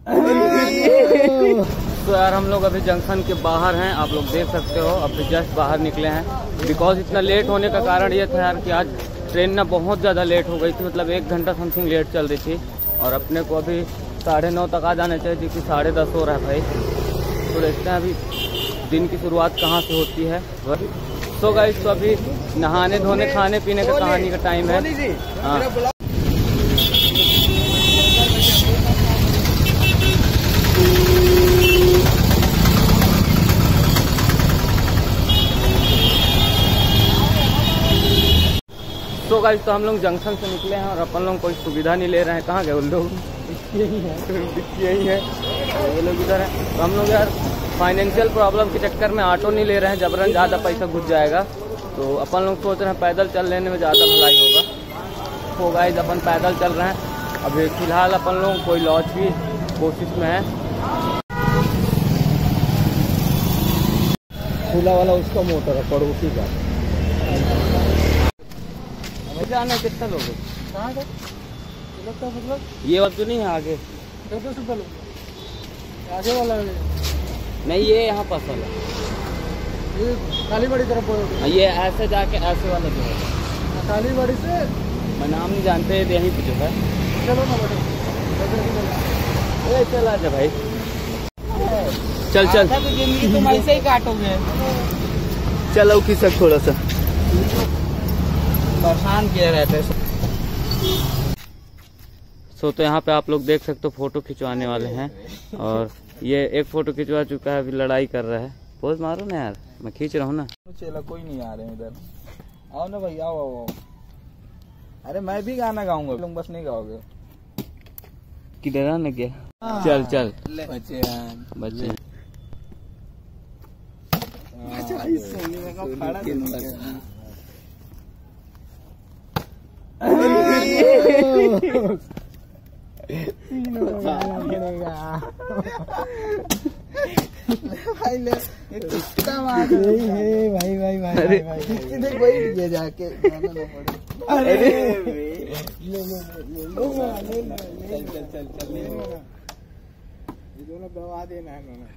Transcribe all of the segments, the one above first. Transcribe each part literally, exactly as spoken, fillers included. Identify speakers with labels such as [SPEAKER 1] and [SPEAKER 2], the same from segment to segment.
[SPEAKER 1] तो यार हम लोग अभी जंक्शन के बाहर हैं, आप लोग देख सकते हो, अभी जस्ट बाहर निकले हैं। बिकॉज इतना लेट होने का कारण ये था यार कि आज ट्रेन ना बहुत ज़्यादा लेट हो गई थी, मतलब एक घंटा समथिंग लेट चल रही थी और अपने को अभी साढ़े नौ तक आ जाने चाहिए, क्योंकि साढ़े दस हो रहा है भाई। तो देखते हैं अभी दिन की शुरुआत कहाँ से होती है। सो गाइस, तो अभी नहाने धोने खाने पीने का कहानी का टाइम है। हाँ तो गाइस, तो हम लोग जंक्शन से निकले हैं और अपन लोग कोई सुविधा नहीं ले रहे हैं। कहाँ गए उन लोग? यही है यही है ये लोग इधर है। तो हम लोग यार फाइनेंशियल प्रॉब्लम के चक्कर में ऑटो नहीं ले रहे हैं, जबरन ज़्यादा पैसा घुस जाएगा। तो अपन लोग सोच रहे हैं पैदल चल लेने में ज़्यादा भलाई होगा। तो गाइस, अपन पैदल चल रहे हैं। अभी फिलहाल अपन लोग कोई लॉज की कोशिश में है। खुला वाला उसका मोटर है, पड़ोसी का। जाना कितना लोग कहाँ का मतलब ये बात तो नहीं है आगे आगे वाला नहीं, ये यहाँ पास वाला ये कालीबाड़ी तरफ, ये ऐसे जाके ऐसे वाला जो है कालीबाड़ी से, मैं नाम नहीं जानते, यहीं पे जो है। चलो ना बेटे, चल आ जा भाई, चल चल जिंदगी तुम ऐसे ही काटोगे। चलो खिसक थोड़ा सा, परेशान किए रहते। सो तो यहाँ पे आप लोग देख सकते हो फोटो खिंचवाने वाले हैं, और ये एक फोटो खिंचवा चुका है, अभी लड़ाई कर रहा है। पोज मारो ना यार, मैं खींच रहा हूँ ना।
[SPEAKER 2] चला कोई नहीं आ रहे इधर, आओ ना भाई, आओ आओ। अरे मैं भी गाना गाऊंगा, तुम बस नहीं गाओगे।
[SPEAKER 1] किधर आने गया? चल चल
[SPEAKER 2] बच्चे
[SPEAKER 1] बच्चे
[SPEAKER 2] भाई ले भाई भाई भाई भाई भाई बैठ गया जाके। अरे ले ले चल चल चल चल, ये दोनों गवा देना है।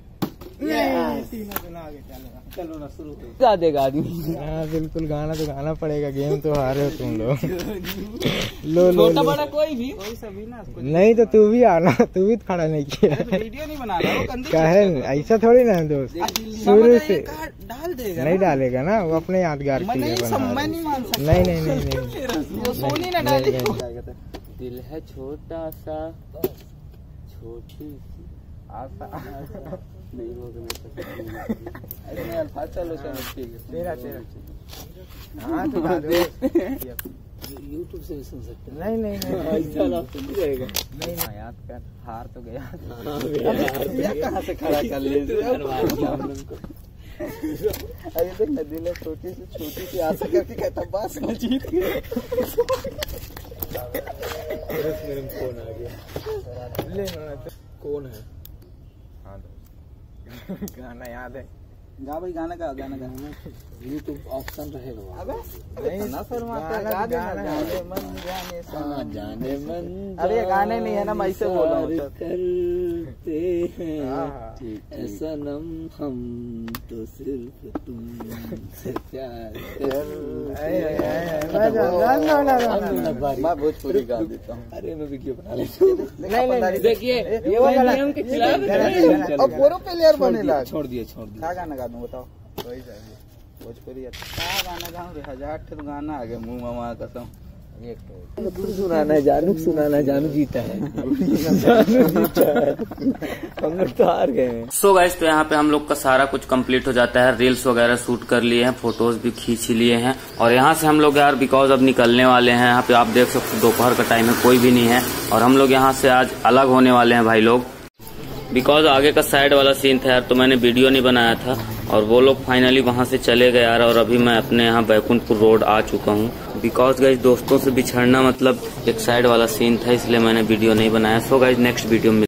[SPEAKER 2] चलो ना शुरू
[SPEAKER 1] गा देगा आदमी।
[SPEAKER 2] हाँ बिल्कुल, गाना तो गाना पड़ेगा, गेम तो हारे हो तुम लोग। लो लो
[SPEAKER 1] छोटा बड़ा कोई भी कोई सभी ना,
[SPEAKER 2] नहीं तो तू भी आना, तू भी खड़ा नहीं किया।
[SPEAKER 1] वीडियो नहीं बना रहा,
[SPEAKER 2] कहे ऐसा थोड़ी ना दोस्त, शुरू से
[SPEAKER 1] डाल देगा।
[SPEAKER 2] नहीं डालेगा ना, वो अपने यादगार के लिए बना। नहीं नहीं नहीं नहीं
[SPEAKER 1] सोनी ना डालेगा। दिल है छोटा सा, छोटी सी आशा नहीं होगा। चलो चलो ठीक है, तेरा तेरा हाँ तो यूट्यूब से भी सुन सकते हैं। नहीं नहीं नहीं रहेगा। नहीं नहीं याद कर, हार तो गया। कहाँ से खड़ा कर ले। अरे देख ना, दिल है छोटी सी छोटी सी आशा करके कहता बस मैं जीत गया। मेरे में कौन आ गया? ले कौन है? गाना याद है? गा भाई, गाना का गाना गाना यूट्यूब ऑप्शन रहेगा। अबे नहीं ना फरमाता, गा देना। जाने मन जाने सा जाने मन, अरे ये गाने नहीं है ना, मैं ऐसे बोल रहा हूँ। करते हैं सनम हम तो सिर्फ तुमसे प्यार कर। मैं भोजपुरी गा देता हूँ। अरे मैं वीडियो बना लेता हूँ। नहीं नहीं देखिए, ये वाला नियम के खिलाफ अब प्रो प्लेयर बनेगा। छोड़ दिए छोड़ दिए। क्या गाना गा दूं बताओ? वही चाहिए भोजपुरी। क्या गाना गाऊं रे? हजार ठे गाना आ गया मुँह मामा कसम। एक तो सुनाना है जानू, सुनाना है जानू जीता है। जानू जीता है, हम लोग तो हार गए। सो गाइस, तो यहाँ पे हम लोग का सारा कुछ कंप्लीट हो जाता है। रील्स वगैरह शूट कर लिए हैं, फोटोज भी खींच लिए हैं, और यहाँ से हम लोग यार बिकॉज अब निकलने वाले हैं। यहाँ पे आप देख सकते हो दोपहर का टाइम है, कोई भी नहीं है, और हम लोग यहाँ से आज अलग होने वाले हैं भाई लोग। बिकॉज आगे का साइड वाला सीन था यार, तो मैंने वीडियो नहीं बनाया था, और वो लोग फाइनली वहां से चले गए यार। और अभी मैं अपने यहाँ बैकुंठपुर रोड आ चुका हूँ। बिकॉज गाइज दोस्तों से बिछड़ना मतलब एक साइड वाला सीन था, इसलिए मैंने वीडियो नहीं बनाया। सो गाइज नेक्स्ट वीडियो में